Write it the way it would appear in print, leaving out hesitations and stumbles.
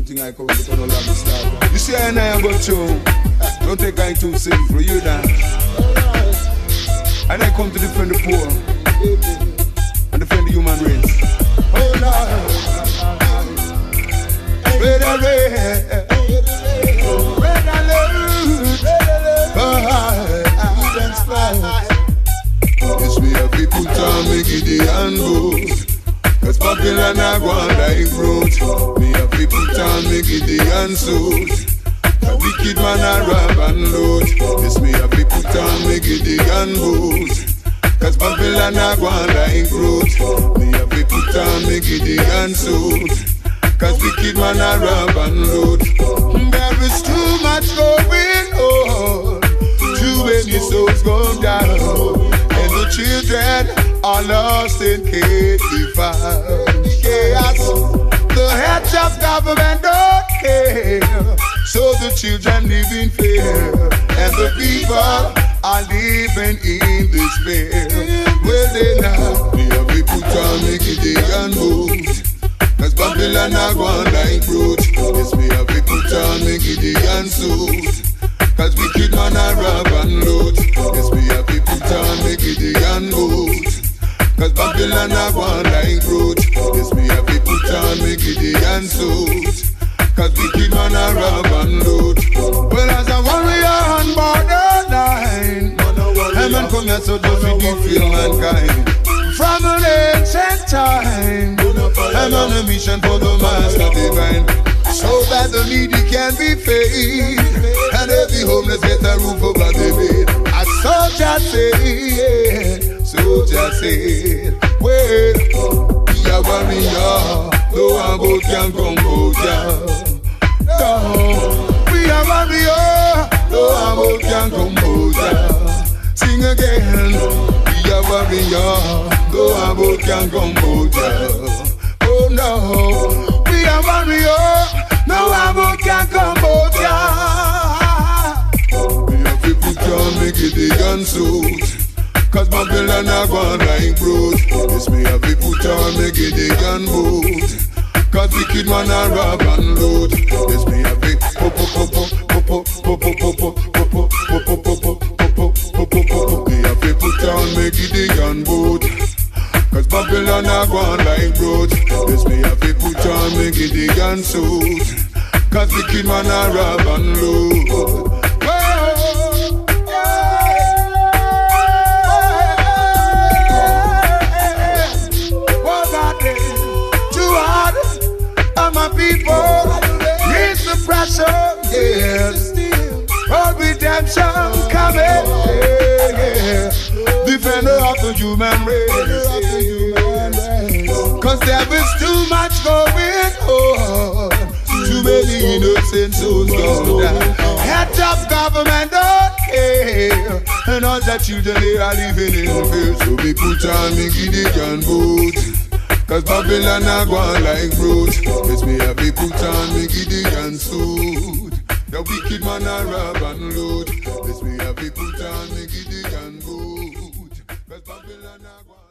thing I come to no long stop. You see I am go through. Don't take I too simple, you dance. And I come to defend the poor and defend the human race. Oh Lord. Red alert. Yes, we have people tell me Gideon boat. Cause Babylon a go on like road. Me have people tell me Gideon suit. A wicked man a rob and load. Yes, me have people tell me Gideon boat. Cause Babylon a go on like road. Me have people tell me Gideon suit. Cause wicked man a rob and load. There is too much going on. Too many souls gone down, and the children are lost in chaos. The heads of government don't care, so the children live in fear, and the people are living in despair. Well, they now, we have people tell me Gideon move. Cause Babylon a gone like road. Yes, me have people tell me Gideon suit. Cause wicked man a rob and load. Yes, me have people tell me Gideon boat. Cause Babylon a gone like road. Yes, me have people tell me Gideon suit. Cause wicked man a rob and load. Well, as a warrior on borderline, a man come here so just to defeat mankind. From an ancient time, I'm on a mission for the master divine, so that the needy can be fed, and every homeless get a roof over their bed. A soldier said, well, we are warrior, no about can come out ya. No, we are warrior, no about can come out ya. Sing again, we are warrior, no about can come out ya. Oh no, we are warrior, no ammo can come out ya. We have people tell me Gideon suit. Cause Babylon a gone like road. Yes, me have people tell me Gideon boat. Cause wicked man a rob and load. Yes, me have it. We have people tell me Gideon boat. Cause Babylon a gone like road. Yes, me have people tell me Gideon suit. Cause wicked man a rob and load. My people, raise the pressure, yes. For redemption coming, yeah. Defender of the human race. Cause there is too much going on. Too many innocent souls gone down. Heads of government don't care, and all the children they are living in fear. So we put on me Gideon boat. Cause Babylon a gone like road. Yes, me have people turn me Gideon suit. The wicked man a rob and load. Yes, me have people turn me Gideon boot. Cause Babylon a gone